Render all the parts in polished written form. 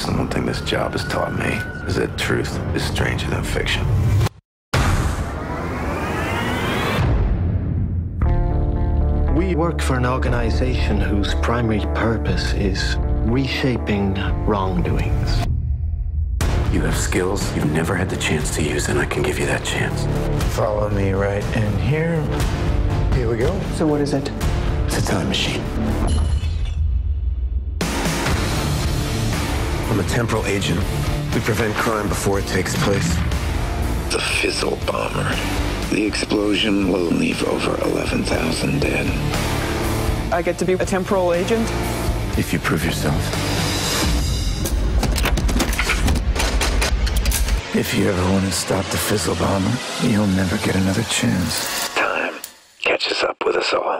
that's the one thing this job has taught me, is that truth is stranger than fiction. We work for an organization whose primary purpose is reshaping wrongdoings. You have skills you've never had the chance to use, and I can give you that chance. Follow me right in here. Here we go. So what is it? It's a time machine. I'm a temporal agent. We prevent crime before it takes place. The fizzle bomber. The explosion will leave over 11,000 dead. I get to be a temporal agent? If you prove yourself. If you ever want to stop the fizzle bomber, you'll never get another chance. Time catches up with us all.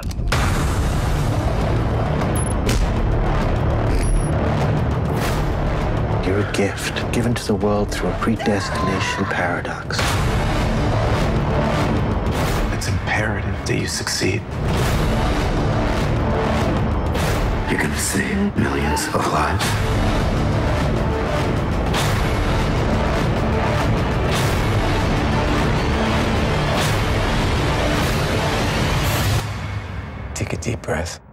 You're a gift given to the world through a predestination paradox. It's imperative that you succeed. You're gonna save millions of lives. Take a deep breath.